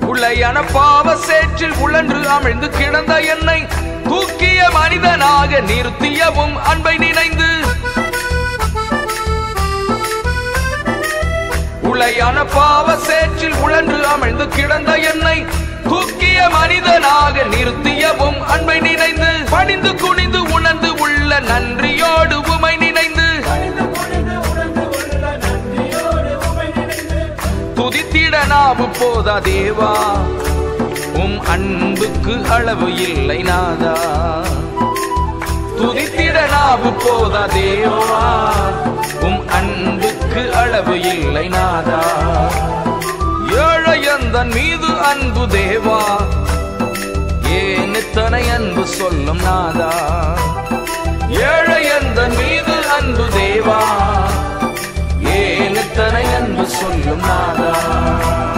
உளையான பாவ சேற்றில் உழன்று அமிழ்ந்து கிடந்த என்னை தூக்கிய மனிதனாக நிறுத்தியவும் அன்பை நினைந்து உளையான பாவ சேற்றில் உழன்று அமிழ்ந்து கிடந்த என்னை தூக்கிய மனிதனாக நிறுத்தியவும் அன்பை நினைந்து பணிந்து குனிந்து உணர்ந்து உள்ள நன்றியோடு உமை நினைந்து துதித்திட நாவு போதா தேவா உம் அன்புக்கு அளவு இல்லை நாதா துதித்திட நாவு போதா தேவா உம் அன்புக்கு அளவு இல்லை நாதா ஏழையந்தன் மீது அன்பு தேவா ஏன் இத்தனை அன்பு சொல்லும் நாதா ஏழையந்தன் மீது அன்பு தேவா ஏன் இத்தனை அன்பு சொல்லும் நாதா